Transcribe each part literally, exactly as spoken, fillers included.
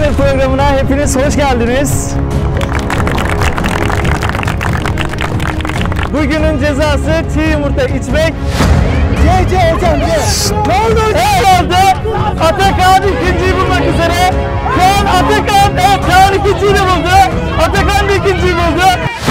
Survivor programına hepiniz hoş geldiniz. Bugünün cezası çiğ yumurta içmek. C C hocam C. Ne oldu? Ne oldu? Atakan ikinciyi bulmak üzere. Kaan Atakan, evet Kaan ikinciyi de buldu. Atakan da ikinciyi buldu.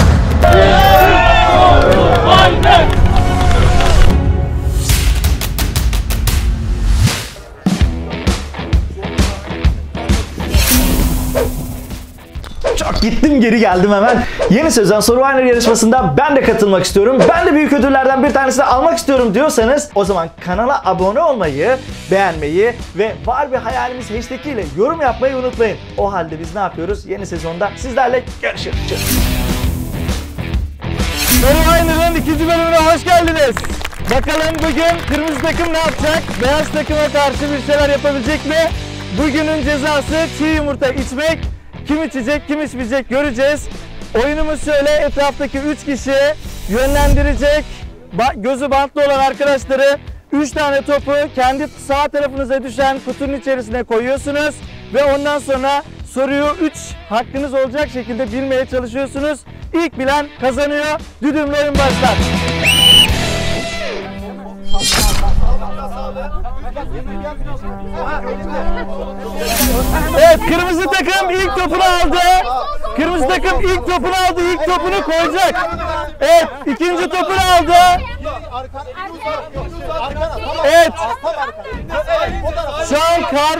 Çok gittim geri geldim hemen. Yeni sezon Survivor yarışmasında ben de katılmak istiyorum. Ben de büyük ödüllerden bir tanesini almak istiyorum diyorsanız o zaman kanala abone olmayı, beğenmeyi ve var bir hayalimiz hashtag ile yorum yapmayı unutmayın. O halde biz ne yapıyoruz? Yeni sezonda sizlerle görüşürüz. Survivor'ın ikinci bölümüne hoş geldiniz. Bakalım bugün kırmızı takım ne yapacak? Beyaz takıma karşı bir şeyler yapabilecek mi? Bugünün cezası çiğ yumurta içmek. Kim içecek, kim içmeyecek göreceğiz. Oyunumuz şöyle, etraftaki üç kişi yönlendirecek. Ba gözü bantlı olan arkadaşları üç tane topu kendi sağ tarafınıza düşen kutunun içerisine koyuyorsunuz. Ve ondan sonra soruyu üç hakkınız olacak şekilde bilmeye çalışıyorsunuz. İlk bilen kazanıyor. Düdümlü oyun başlar. Evet, kırmızı takım ilk topunu aldı. Kırmızı takım ilk topunu aldı. İlk topunu koyacak. Evet, ikinci topunu aldı. Evet. Şu an kar...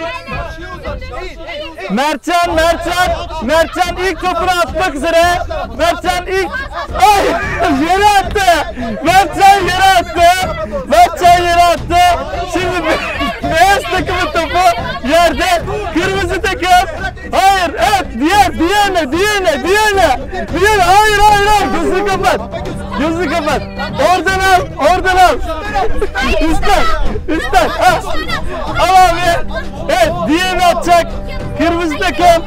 Mertcan, Mertcan, Mertcan ilk topunu atmak üzere. Mertcan ilk... Ay! Yere attı. Mertcan yere attı. Mertcan yere attı. Şimdi beyaz takımın topu yerde. Kırmızı takım. Hayır, evet. Diğer, diğerine, diğerine, diğerine. Diğerine. Hayır, hayır, hayır. Gözünü kapat. Gözünü kapat. Oradan al, oradan al. Üstten, üstten. Al. Al abi. Evet, diğerini atacak. Kırmızı takım.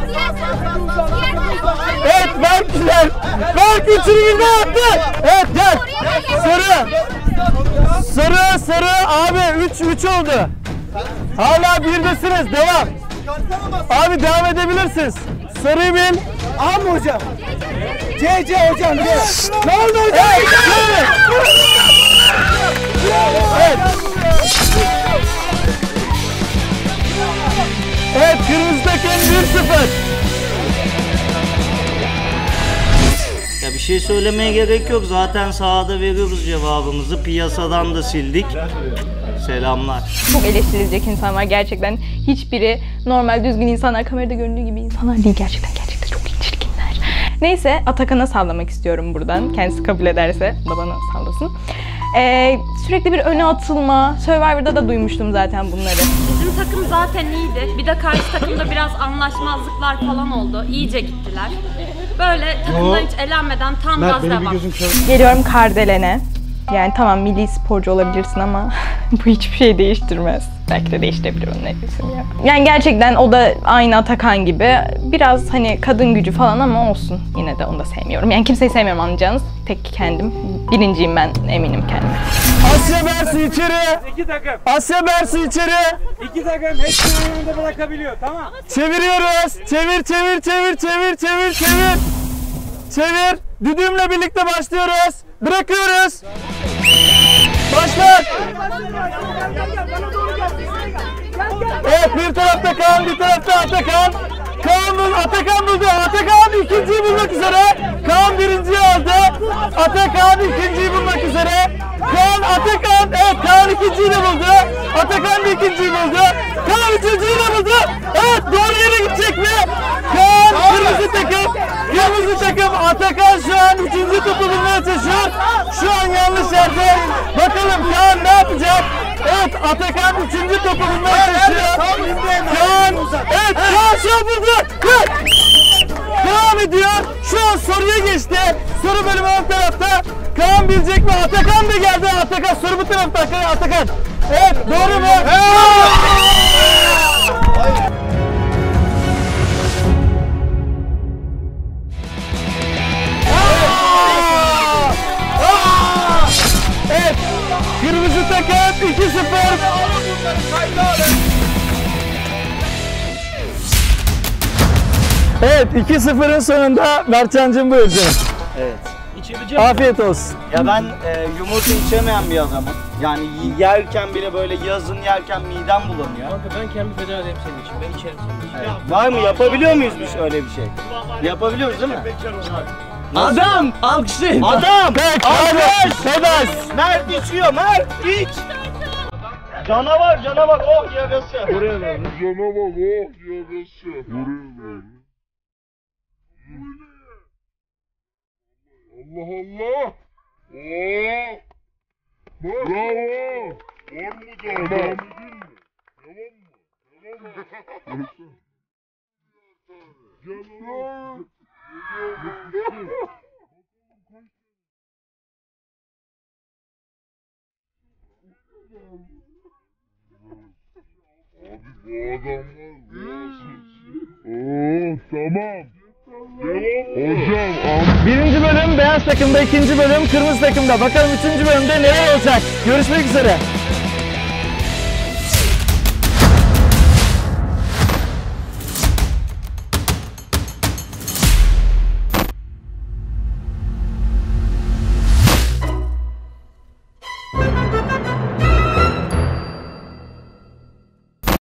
Evet, Berk güzel. Berk üçünü birden attı. Evet, gel. Sarı. Sarı, sarı. Abi üç üç oldu. Hala birdesiniz. Devam. Abi devam edebilirsiniz. Sarıyı bil. A mı hocam? C C hocam. C. Ne oldu hocam? Evet. Evet. Evet, kırmızı takım bir sıfır. Ya bir şey söylemeye gerek yok. Zaten sahada veriyoruz cevabımızı. Piyasadan da sildik. Selamlar. Çok eleştirilecek insan var gerçekten. Hiçbiri normal düzgün insanlar, kamerada göründüğü gibi insanlar değil gerçekten. Gerçekten çok çirkinler. Neyse, Atakan'a sallamak istiyorum buradan. Kendisi kabul ederse da bana sallasın. Ee, sürekli bir öne atılma. Survivor'da da duymuştum zaten bunları. Bizim takım zaten iyiydi. Bir de karşı takımda biraz anlaşmazlıklar falan oldu. İyice gittiler. Böyle takımdan hiç elenmeden tam gaz devam. Geliyorum Kardelen'e. Yani tamam milli sporcu olabilirsin ama bu hiçbir şey değiştirmez. Belki de değiştirebilir onun etkisini ya. Yani gerçekten o da aynı Atakan gibi. Biraz hani kadın gücü falan ama olsun. Yine de onu da sevmiyorum. Yani kimseyi sevmiyorum anlayacağınız. Tek kendim. Birinciyim ben eminim kendime. Asya Bersu içeri. İki takım. Asya Bersu içeri. İki takım hepsini önünde bırakabiliyor. Tamam. Çeviriyoruz. Çevir, çevir, çevir, çevir, çevir, çevir. Çevir. Düdüğümle birlikte başlıyoruz. Bırakıyoruz. Başlar. Evet, bir tarafta Kaan, bir tarafta Atakan. Kaan buldu, Atakan buldu. Atakan ikinciyi bulmak üzere. Kaan birinciyi aldı. Atakan ikinciyi bulmak üzere. Kaan, Atakan, evet Kaan ikinciyi de buldu. Atakan da ikinciyi buldu. Kaan üçüncüyü de buldu. Evet, doğru yere gidecek mi? Kaan, kırmızı takım. Kırmızı takım. Atakan şu an üçüncü topu bulmaya çalışıyor. Şu an yanlış yerde. Bakalım Kaan ne yapacak? Evet, Atakan üçüncü topu bulmaya çalışıyor. Kaan, evet Kaan şu an buldu. Devam ediyor. Şu an soruya geçti. Soru bölümü ön tarafta. Kaan bilecek mi? Atakan da geldi. Atakan soru bu tarafta. Atakan. Evet, doğru mu? Evet, kırmızı takım iki sıfır. Evet iki sıfırın sonunda Mertcan'cığım buyur canım. Evet. Afiyet olsun. Ya ben e, yumurta içemeyen bir adamım. Yani y- yerken bile böyle yazın yerken midem bulanıyor. Kanka ben kendimi feda edeyim senin için. Ben içerim senin için. Evet. Var mı? Yapabiliyor muyuz biz öyle bir şey? Yapabiliyoruz değil mi? Adam! Alkışlayın. Adam! Alkış! Sedas! Mert içiyor, Mert iç! Canavar, canavar, oh yarası. Buraya ver. Canavar oh yarası. Buraya ver. Allah Allah. Oo. Bravo. Var mı da? Devam edeyim mi? Devam mı? Devam mı? Gel oğlum. Abi bu adamlar Oo tamam. Hocam am Birinci bölüm beyaz takımda, ikinci bölüm kırmızı takımda. Bakalım üçüncü bölümde neler olacak? Görüşmek üzere.